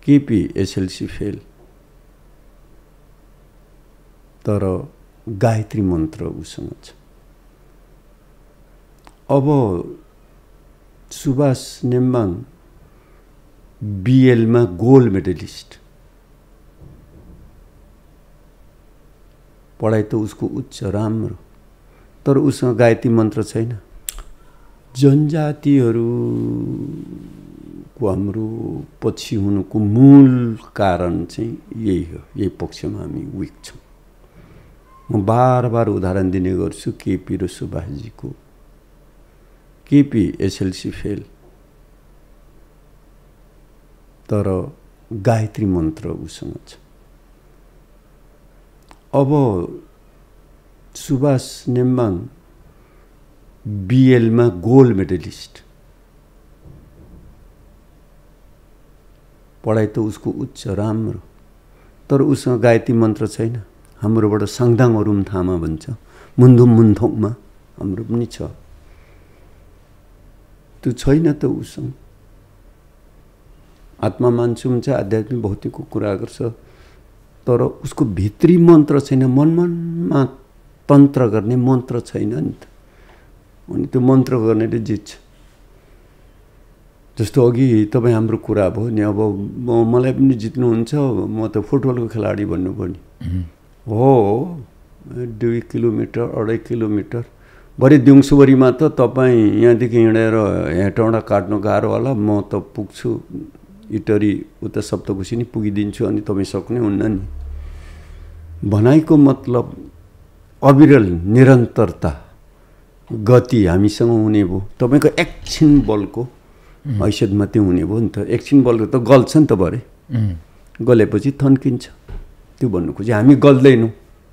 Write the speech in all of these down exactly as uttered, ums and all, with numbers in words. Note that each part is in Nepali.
केपी एसएलसी फेल, तर गायत्री मन्त्र उसँग छ। अब सुभाष नेम्बाङ बिएलमा गोल्ड मेडलिस्ट, पढाइ त उसको उच्च राम्रो, तर उसँग गायत्री मन्त्र छैन। जनजातिहरूको हाम्रो पछि हुनुको मूल कारण चाहिँ यही हो, यही पक्षमा हामी विक छौँ। म बार बार उदाहरण दिने गर्छु केपी र सुभाषजीको। केपी एसएलसी फेल, तर गायत्री मन्त्र उसँग छ। अब सुभाष नेम्बाङ बिएलमा गोल्ड मेडलिस्ट, पढाइ त उसको उच्च राम्रो, तर उसँग गायत्री मन्त्र छैन। हाम्रोबाट साङदाङ अरुम थामा भन्छ, मुन्धुम मुन्थोङमा हाम्रो पनि छ, त्यो छैन त उसँग। आत्मा मान्छु हुन्छ, आध्यात्मिक भौतिकको कुरा गर्छ, तर उसको भित्री मन्त्र छैन। मनमनमा तन्त्र गर्ने मन्त्र छैन नि त, अनि त्यो मन्त्र गर्नेले जित्छ। जस्तो अघि तपाईँ हाम्रो कुरा भयो नि, अब मलाई पनि जित्नुहुन्छ, म त फुटबलको खेलाडी भन्नुभयो नि। हो, दुई किलोमिटर अढाई किलोमिटर भरे दिउँसुभरिमा त तपाईँ यहाँदेखि हिँडेर हेटौँडा काट्नु गाह्रो होला, म त पुग्छु इटरी उता सप्तकुशी नि पुगिदिन्छु, अनि तपाईँ सक्ने हुन्न नि। भनाइको मतलब अविरल निरन्तरता गति हामीसँग हुने भयो। तपाईँको एकछिन बलको हैसियत मात्रै हुने भयो नि त। एकछिन बलको त गल्छ नि त, भरे गलेपछि थन्किन्छ, त्यो भन्नु खोजेँ। हामी गल्दैनौँ।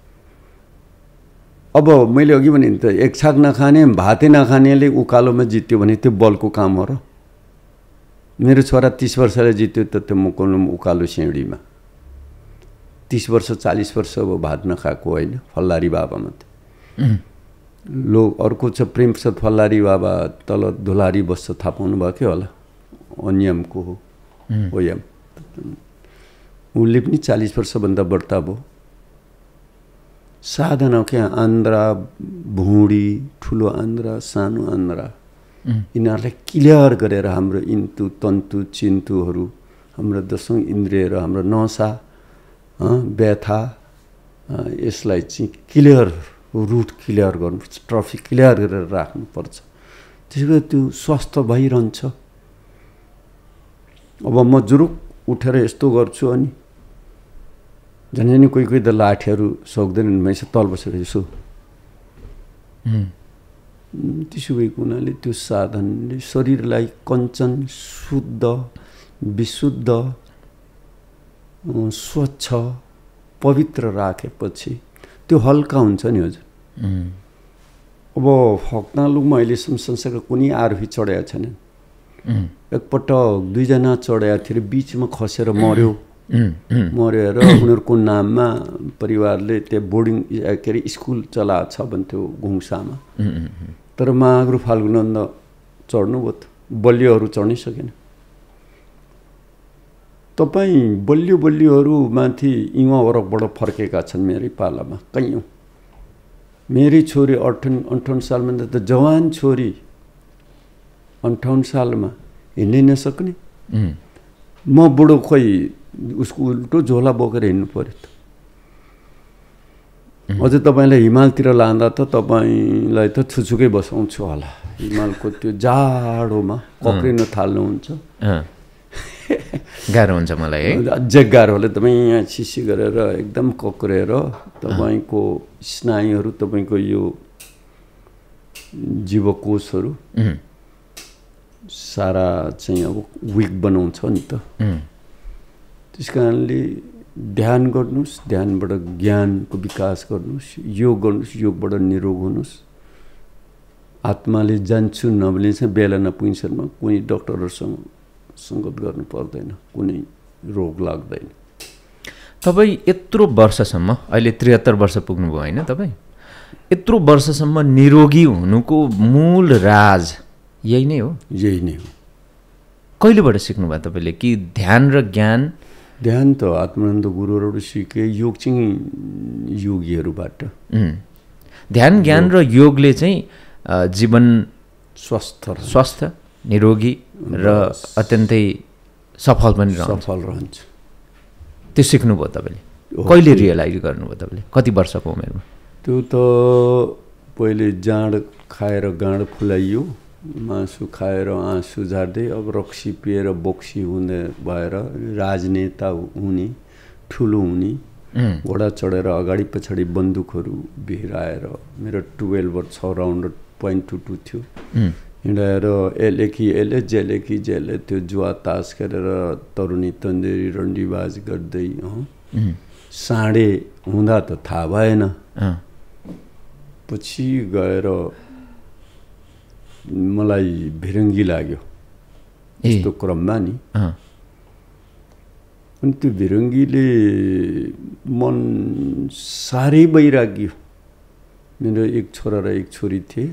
अब मैले अघि भने नि त, एक छाक नखाने भातै नखानेले उकालोमा जित्यो भने त्यो बलको काम हो र। मेरो छोरा तीस वर्षले जित्यो त त्यो म कोन उकालो सिँढीमा। तीस वर्ष चालीस वर्ष अब भात नखाएको होइन, फल्लारी बाबा मात्रै। लो अर्को छ प्रेमप्रसाद फल्लारी बाबा, तल धुलारी बस्छ, थाहा पाउनु भयो के होला, अन्यामको हो ओयाम। उसले पनि चालीस वर्षभन्दा बढ्ता भयो। साधना क्या आन्द्रा, भुँडी, ठुलो आन्द्रा, सानो आन्द्रा, यिनीहरूलाई क्लियर गरेर हाम्रो इन्तु तन्तु चिन्तुहरू, हाम्रो दशौँ इन्द्रिय र हाम्रो नसा व्यथा, यसलाई चाहिँ क्लियर रुट क्लियर गर्नु, ट्रफिक क्लियर गरेर राख्नुपर्छ। त्यसो भए त्यो स्वस्थ भइरहन्छ। अब म जुरुक उठेर यस्तो गर्छु, अनि झन् झन् कोही कोही त लाठीहरू सक्दैनन्, म यसो तल बसेर यसो। त्यसो भएको हुनाले त्यो साधनले शरीरलाई कञ्चन, शुद्ध, विशुद्ध, स्वच्छ, पवित्र राखेपछि त्यो हल्का हुन्छ नि हजुर। अब फक्तालुङमा अहिलेसम्म संसारको कुनै आरोही चढाएको छैनन्। एकपटक दुईजना चढाएको थियो, बिचमा खसेर मऱ्यो। मऱ्यो र उनीहरूको नाममा परिवारले त्यहाँ बोर्डिङ के अरे स्कुल चलाएको छ भन्थ्यो घुङसामा। तर माग्रो फाल्गुनन्द चढ्नु भयो, त बलियोहरू चढ्नै सकेन। तपाईँ बलियो बलियोहरू माथि इवा वरकबाट फर्केका छन् मेरै पालामा कैयौँ। मेरी छोरी अठाउन्न अन्ठाउन्न सालमा त जवान छोरी अन्ठाउन्न सालमा हिँड्नै नसक्ने। म बुढो खोइ उसको उल्टो झोला बोकेर हिँड्नु पऱ्यो त। अझै तपाईँलाई हिमालतिर लाँदा त तपाईँलाई त छुछुकै बसाउँछु होला। हिमालको त्यो जाडोमा कक्रिन थाल्नुहुन्छ, गाह्रो हुन्छ मलाई है। अझै गाह्रो होला। तपाईँ यहाँ सिसी गरेर एकदम कक्रेर तपाईँको स्नायुहरू, तपाईँको यो जीवकोशहरू सारा चाहिँ अब विक बनाउँछ नि त। त्यस कारणले ध्यान गर्नुहोस्, ध्यानबाट ज्ञानको विकास गर्नुहोस्, योग गर्नुहोस्, योगबाट निरोग हुनुहोस्। आत्माले जान्छु नभने चाहिँ बेला नपुगिन्जेलसम्म कुनै डक्टरहरूसँग सङ्गत गर्नु पर्दैन, कुनै रोग लाग्दैन। तपाईँ यत्रो वर्षसम्म, अहिले त्रिहत्तर वर्ष पुग्नुभयो होइन तपाईँ? यत्रो वर्षसम्म निरोगी हुनुको मूल राज यही नै हो? यही नै हो। कहिलेबाट सिक्नुभयो तपाईँले कि ध्यान र ज्ञान ध्यान त आत्मानन्द गुरुबाट सिके, योग चाहिँ योगीहरूबाट। ध्यान ज्ञान र योगले चाहिँ जीवन स्वस्थ स्वस्थ निरोगी र अत्यन्तै सफल पनि रहन्छ। सफल रहन्छ। त्यो सिक्नुभयो तपाईँले? कहिले रियलाइज गर्नुभयो तपाईँले? कति वर्षको उमेरमा? त्यो त पहिले जाँड खाएर गाँड फुलाइयो, मासु खाएर आँसु झार्दै अब रक्सी पिएर बोक्सी हुँदै भएर राजनेता हुने, ठुलो हुने, घोडा चढेर अगाडि पछाडि बन्दुकहरू भिराएर, मेरो टुवेल्भ छ राउन्ड पोइन्ट टू टू थियो, हिँडाएर एले कि एले जेले कि जेले त्यो जुवा तास खेलेर तरुनी तन्देरी रन्डीबाज गर्दै साँडे हुँदा त थाहा भएन। पछि गएर मलाई भिरङ्गी लाग्यो यस्तो क्रममा नि। अनि त्यो भिरङ्गीले मन साह्रै वैराग्यो। मेरो एक छोरा र एक छोरी थिए।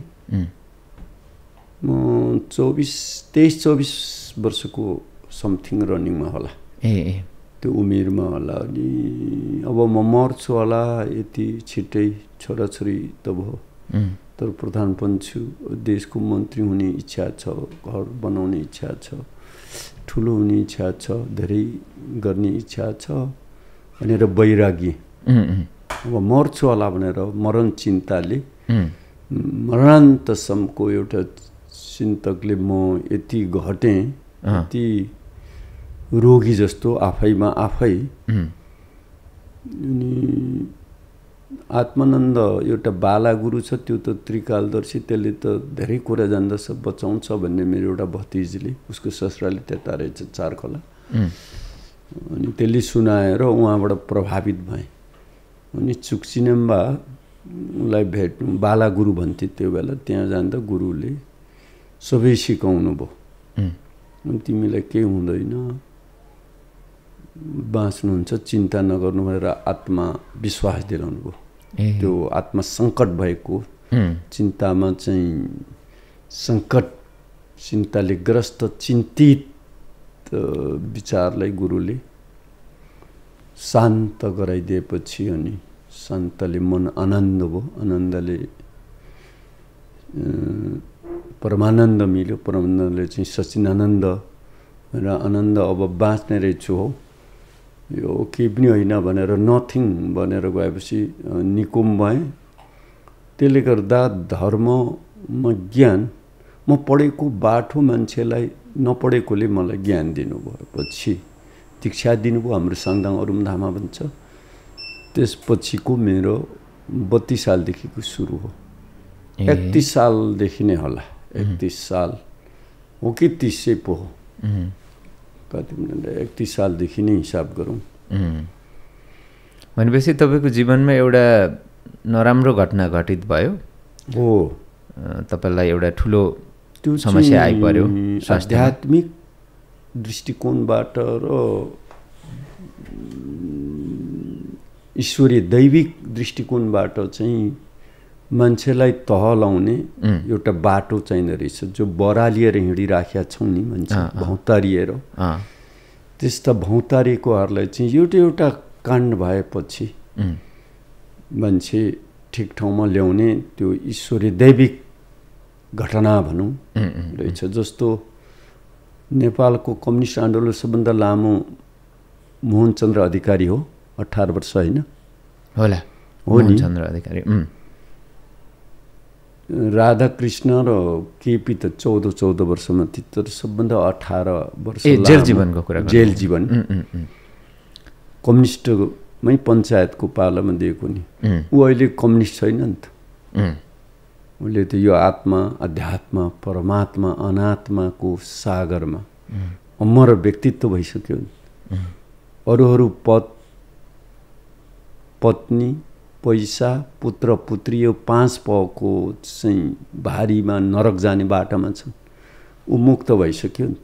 म चौबिस तेइस चौबिस वर्षको समथिङ रनिङमा होला, ए त्यो उमेरमा होला। अनि अब म मर्छु होला यति छिट्टै, छोराछोरी त भयो, तर प्रधानपञ्च छु, देशको मन्त्री हुने इच्छा छ, घर बनाउने इच्छा छ, ठुलो हुने इच्छा छ, धेरै गर्ने इच्छा छ भनेर वैरागी। अब मर्छु होला भनेर मरण चिन्ताले, मरणान्तसम्मको एउटा चिन्तकले म यति घटेँ, यति रोगी जस्तो आफैमा आफै। अनि आत्मानन्द एउटा बाला गुरु छ, त्यो त त्रिकालदर्शी, त्यसले त धेरै कुरा जान्दछ, बचाउँछ भन्ने मेरो एउटा भतिजले, उसको ससुराले त्यता रहेछ चारखोला। अनि त्यसले सुनाएर उहाँबाट प्रभावित भएँ। अनि चुक्चिनेम्बा उसलाई भेट्नु, बाला गुरु भन्थे त्यो बेला, त्यहाँ जाँदा गुरुले सबै सिकाउनु भयो। अनि तिमीलाई केही हुँदैन, बाँच्नुहुन्छ, चिन्ता नगर्नु भनेर आत्मा विश्वास दिलाउनु भयो। त्यो आत्मा सङ्कट भएको, चिन्तामा चाहिँ सङ्कट, चिन्ताले ग्रस्त चिन्तित विचारलाई गुरुले शान्त गराइदिएपछि अनि शान्तले मन आनन्द भयो, आनन्दले परमानन्द मिल्यो, परमानन्दले चाहिँ सचिनानन्द र आनन्द, अब बाँच्ने रहेछु हो, यो केही पनि होइन भनेर नथिङ भनेर गएपछि निकुम भएँ। त्यसले गर्दा धर्ममा ज्ञान, म पढेको बाठो मान्छेलाई नपढेकोले मलाई ज्ञान दिनुभयो। पछि दीक्षा दिनुभयो, हाम्रो साङदाङ अरुमधामा भन्छ। त्यसपछिको मेरो बत्तिस सालदेखिको सुरु हो, एकतिस सालदेखि नै होला, एकतिस साल हो कि तिसै पो हो, कति एकतिस सालदेखि नै हिसाब गरौँ। भनेपछि तपाईँको जीवनमा एउटा नराम्रो घटना घटित भयो हो, तपाईँलाई एउटा ठुलो त्यो समस्या आइपर्यो, आध्यात्मिक दृष्टिकोणबाट र ईश्वरीय दैविक दृष्टिकोणबाट चाहिँ मान्छेलाई तह लाउने एउटा बाटो चाहिँदो रहेछ, जो बरालिएर हिँडिराखेका छौँ नि मान्छे, भौतारिएर। त्यस्ता भौतारिएकोहरूलाई चाहिँ एउटा एउटा काण्ड भएपछि मान्छे ठिक ठाउँमा ल्याउने त्यो ईश्वरीय दैविक घटना भनौँ रहेछ। जस्तो नेपालको कम्युनिस्ट आन्दोलन सबभन्दा लामो मोहन चन्द्र अधिकारी हो, अठार वर्ष होइन होला, हो नि, चन्द्र अधिकारी। राधाकृष्ण र केपी त चौध चौध वर्षमा थियो, तर सबभन्दा अठार वर्ष जेल जीवनको कुरा, जेल जीवन। कम्युनिस्टमै पञ्चायतको पालामा दिएको नि, ऊ अहिले कम्युनिस्ट छैन नि त। उसले त यो आत्मा, अध्यात्म, परमात्मा, अनात्माको सागरमा अमर व्यक्तित्व भइसक्यो। अरू अरू पद, पत्नी, पैसा, पुत्र पुत्री, यो पाँच पको चाहिँ भारीमा नरक जाने बाटामा छन्, ऊ मुक्त भइसक्यो नि त।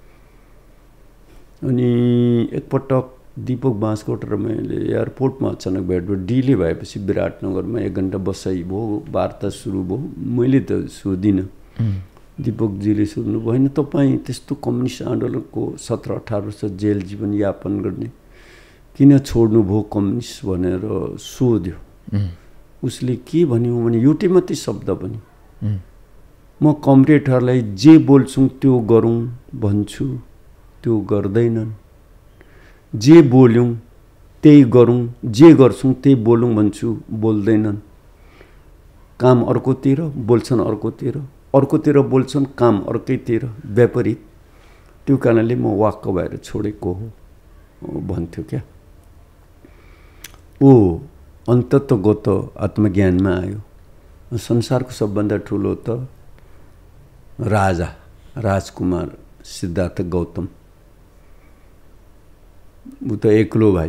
अनि एकपटक दीपक बाँसकोट र मैले एयरपोर्टमा अचानक भेट भयो, डिले भएपछि विराटनगरमा एक घन्टा बसाइ भयो, वार्ता सुरु भयो। मैले त सोधिनँ, दीपकजीले सोध्नु भयो, होइन तपाईँ त्यस्तो कम्युनिस्ट आन्दोलनको सत्र अठार वर्ष जेल जीवन यापन गर्ने किन छोड्नुभयो कम्युनिस्ट भनेर सोध्यो। उसले के भन्यो भने एउटै मात्रै शब्द पनि म कमरेडहरूलाई जे बोल्छु त्यो गरौँ भन्छु, त्यो गर्दैनन्। जे बोल्यौँ त्यही गरौँ, जे गर्छौँ त्यही बोलौँ भन्छु, बोल्दैनन्। काम अर्कोतिर बोल्छन्, अर्कोतिर अर्कोतिर बोल्छन्, काम अर्कैतिर, विपरीत। त्यो कारणले म वाक्क भएर छोडेको हो भन्थ्यो क्या। ऊ अन्ततगत आत्मज्ञानमा आयो। संसारको सबभन्दा ठुलो त राजा राजकुमार सिद्धार्थ गौतम। ऊ त एक्लो भाइ,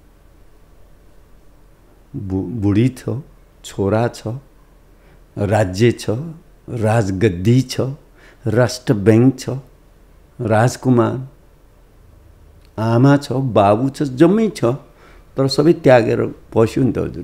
बुढी छ, छोरा छ, राज्य छ, राजगद्दी छ, राष्ट्र ब्याङ्क छ, राजकुमार, आमा छ, बाबु छ, जम्मै छ, तर सबै त्यागेर बस्यो नि त हजुर।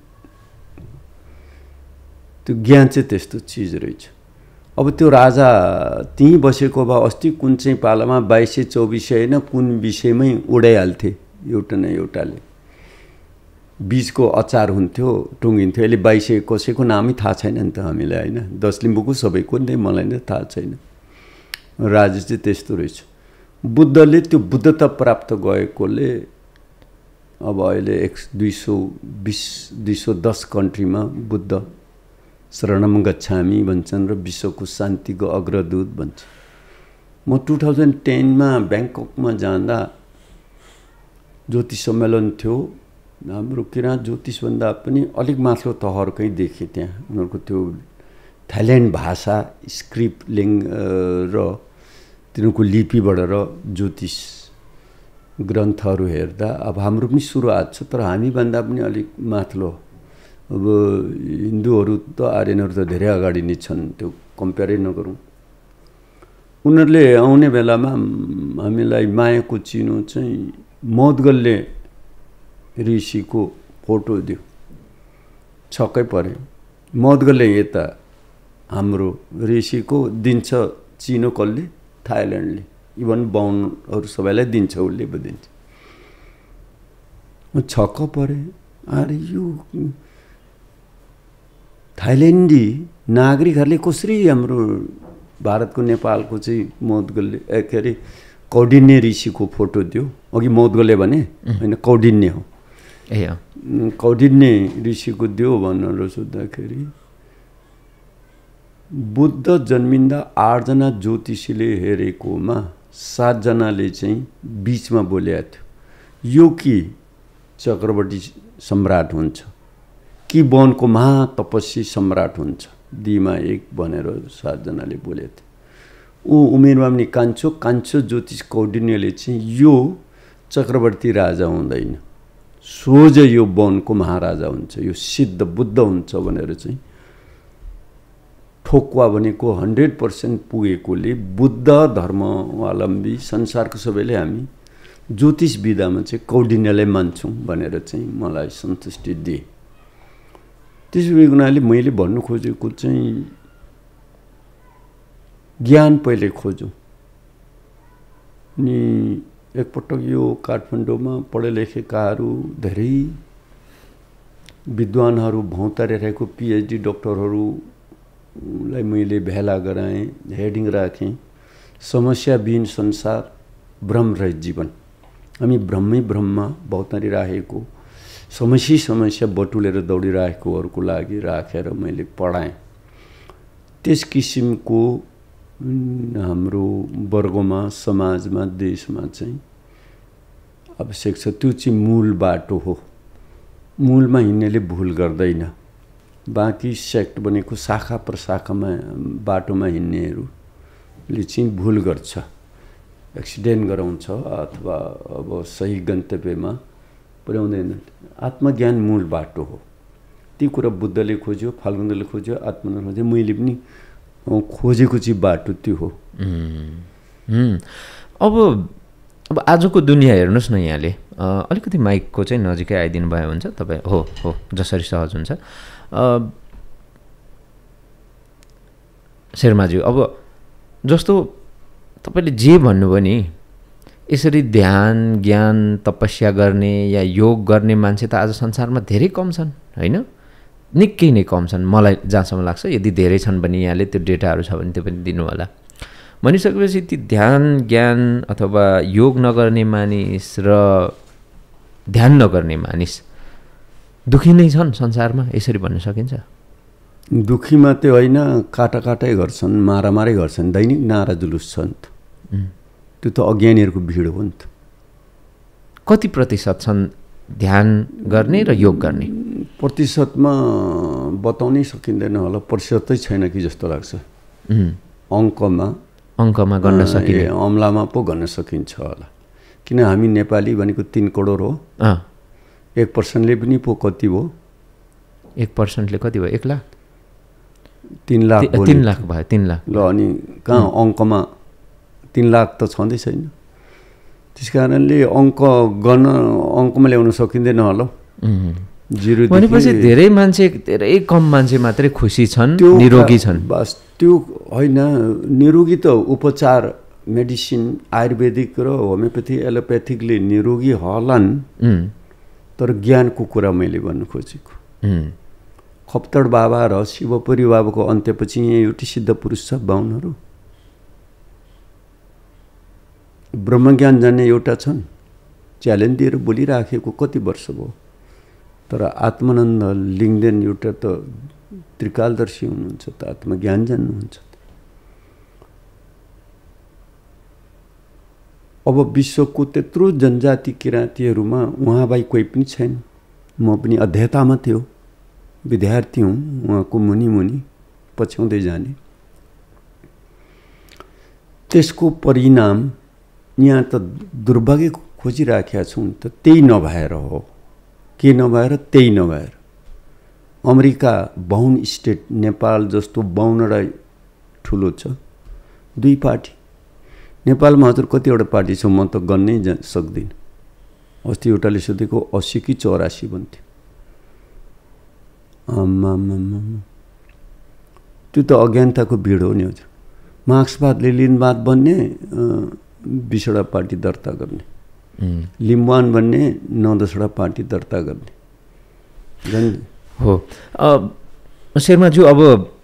त्यो ज्ञान चाहिँ त्यस्तो चिज रहेछ। अब त्यो राजा त्यहीँ बसेको भए अस्ति कुन चाहिँ पालामा बाइस सय चौबिस सय होइन कुन विषयमै उडाइहाल्थे एउटा न एउटाले। बीजको अचार हुन्थ्यो, टुङ्गिन्थ्यो। अहिले बाइस सय कसैको नामै थाहा छैन नि त हामीलाई होइन। दस लिम्बूको सबैको नै, मलाई नै थाहा छैन। राजा चाहिँ त्यस्तो रहेछ। बुद्धले त्यो बुद्धता प्राप्त गएकोले अब अहिले एक दुई सौ बिस दुई सौ दस कन्ट्रीमा बुद्ध शरणम गच्छामी भन्छन् र विश्वको शान्तिको अग्रदूत भन्छ। म टु थाउजन्ड टेनमा ब्याङ्ककमा जाँदा ज्योतिष सम्मेलन थियो। हाम्रो किराँत ज्योतिषभन्दा पनि अलिक माथिल्लो तहरकै देखेँ त्यहाँ। उनीहरूको त्यो थाइल्यान्ड भाषा स्क्रिप्ट लिङ र तिनीहरूको लिपिबाट र ज्योतिष ग्रन्थहरू हेर्दा अब हाम्रो पनि सुरुवात छ, तर हामीभन्दा पनि अलिक माथिल्लो। अब हिन्दूहरू त आर्यनहरू त धेरै अगाडि नै छन्, त्यो कम्पेयरै नगरौँ। उनीहरूले आउने बेलामा हामीलाई मायाको चिनो चाहिँ मौदगल्य ऋषिको फोटो दियो। छक्कै पऱ्यो। मौदगल्य यता हाम्रो ऋषिको दिन्छ चिनो कसले? थाइल्यान्डले। इभन बाहुनहरू सबैलाई दिन्छ, उसले पो दिन्छ। म छक्क परेँ। अरे यो थाइल्यान्डी नागरिकहरूले कसरी हाम्रो भारतको नेपालको चाहिँ मौदगल्य के अरे कौडिन्य ऋषिको फोटो दियो। अघि मौदगल्य भने होइन, कौडिन्य हो। ए कौडिन्य ऋषिको दियो भनेर सोद्धाखेरि बुद्ध जन्मिँदा आठजना ज्योतिषीले हेरेकोमा सातजनाले चाहिँ बिचमा बोलेको थियो, यो कि चक्रवर्ती सम्राट हुन्छ कि वनको महातपस्वी सम्राट हुन्छ, दिमा एक भनेर सातजनाले बोलेको थियो। ऊ उमेरमा पनि कान्छो कान्छो ज्योतिष कौडिन्यले चाहिँ यो चक्रवर्ती राजा हुँदैन, सोझ यो वनको महाराजा हुन्छ, यो सिद्ध बुद्ध हुन्छ भनेर चाहिँ ठोक्वा भनेको हन्ड्रेड पर्सेन्ट पुगेकोले बुद्ध धर्मावलम्बी संसारको सबैले हामी ज्योतिष विधामा चाहिँ कौडिन्यलाई मान्छौँ भनेर चाहिँ मलाई सन्तुष्टि दिए। त्यसो हुनाले मैले भन्नु खोजेको चाहिँ ज्ञान पहिले खोजौँ। अनि एकपटक यो काठमाडौँमा पढे लेखेकाहरू धेरै विद्वानहरू भौँतारिरहेको पिएचडी डक्टरहरूलाई मैले भेला गराएँ, हेडिङ राखेँ, समस्याविहीन संसार भ्रमरहित जीवन। हामी भ्रमै भ्रममा भौँतारिरहेको समस्या समस्या बटुलेर दौडिरहेकोहरूको लागि राखेर मैले पढाएँ। त्यस किसिमको हाम्रो वर्गमा, समाजमा, देशमा चाहिँ आवश्यक छ। त्यो चाहिँ मूल बाटो हो। मूलमा हिँड्नेले भुल गर्दैन। बाँकी सेक्ट भनेको शाखा प्रशाखामा बाटोमा हिँड्नेहरूले चाहिँ भुल गर्छ, एक्सिडेन्ट गराउँछ अथवा अब सही गन्तव्यमा पुर्याउँदैन। आत्मज्ञान मूल बाटो हो। ती कुरा बुद्धले खोज्यो, फाल्गुनले खोज्यो, आत्माले खोज्यो, मैले पनि खोजेको चाहिँ बाटो त्यो हो। अब अब आजको दुनियाँ हेर्नुहोस् न, यहाँले अलिकति माइकको चाहिँ नजिकै आइदिनु भयो हुन्छ तपाईँ। हो हो जसरी सहज हुन्छ। शर्माज्यू, अब जस्तो तपाईँले जे भन्नुभयो नि, यसरी ध्यान ज्ञान तपस्या गर्ने या योग गर्ने मान्छे त आज संसारमा धेरै कम छन् होइन, निकै नै कम छन् मलाई जहाँसम्म लाग्छ। यदि धेरै छन् भने यहाँले त्यो डेटाहरू छ भने त्यो पनि दिनु होला। भनिसकेपछि ती ध्यान ज्ञान अथवा योग नगर्ने मानिस र ध्यान नगर्ने मानिस दुखी नै छन् संसारमा, यसरी भन्न सकिन्छ? दुखी मात्रै होइन, काटा काटै गर्छन्, मारामारै गर्छन्, दैनिक नारा जुलुस छन्। त्यो त अज्ञानीहरूको भिड हो नि त। कति प्रतिशत छन् ध्यान गर्ने र योग गर्ने? प्रतिशतमा बताउनै सकिँदैन होला, प्रतिशतै छैन कि जस्तो लाग्छ। अङ्कमा अङ्कमा गर्न सकिने, अमलामा पो गर्न सकिन्छ होला। किन हामी नेपाली भनेको तिन करोड हो, एक पर्सेन्टले पनि पो कति भयो? एक पर्सेन्टले कति भयो? एक लाख तिन लाख तिन लाख भयो तिन लाख ल। अनि कहाँ अङ्कमा तिन लाख त छँदै छैन। त्यस कारणले अङ्क गर्न अङ्कमा ल्याउन सकिँदैन होला। जिरो भनेपछि धेरै मान्छे, धेरै कम मान्छे मात्रै खुसी छन्, निरोगी छन्। बस त्यो होइन, निरोगी त उपचार मेडिसिन आयुर्वेदिक र होमियोपेथी एलोप्याथिकले निरोगी हलान्, तर ज्ञानको कुरा मैले भन्नु खोजेको। खप्तड बाबा र शिवपुरी बाबाको अन्त्यपछि यहाँ एउटै सिद्ध पुरुष छ, बाहुनहरू ब्रह्मज्ञान जान्ने एउटा छन्, च्यालेन्ज दिएर बोलिराखेको कति वर्ष भयो। तर आत्मानन्द लिङ्गदेन एउटा त त्रिकालदर्शी हुनुहुन्छ, त आत्मज्ञान जान्नुहुन्छ। अब विश्वको त्यत्रो जनजाति किराँतीहरूमा उहाँ बाई कोही पनि छैन। म पनि अध्येतामा थियो, विद्यार्थी हुँ, उहाँको मुनि मुनि पछ्याउँदै जाने। त्यसको परिणाम यहाँ त दुर्भाग्य खोजिराखेका छौँ त, त्यही नभएर हो। के नभएर? त्यही नभएर अमेरिका बाहुन स्टेट, नेपाल जस्तो बाहुनवटा ठुलो छ, दुई पार्टी। नेपालमा हजुर कतिवटा पार्टी छ म त गन्नै सक्दिनँ। अस्ति एउटाले सोधेको अस्सी कि चौरासी भन्थ्यो। आमामा, त्यो त अज्ञानताको भिड हो नि हजुर। मार्क्सवाद लेनिनवाद भन्ने बिसवटा पार्टी दर्ता गर्ने, लिम्बुवान भन्ने नौ दसवटा पार्टी दर्ता गर्ने। हो शर्माज्यू, अब